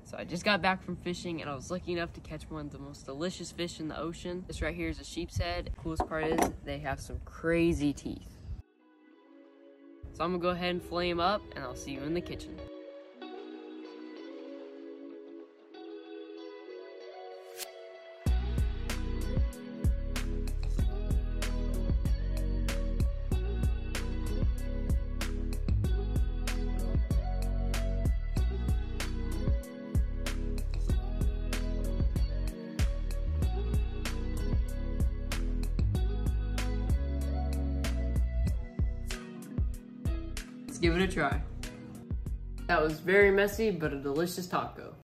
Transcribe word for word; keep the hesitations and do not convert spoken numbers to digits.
So I just got back from fishing and I was lucky enough to catch one of the most delicious fish in the ocean. This right here is a sheepshead. The coolest part is they have some crazy teeth. So I'm gonna go ahead and fillet them up and I'll see you in the kitchen. Let's give it a try. That was very messy, but a delicious taco.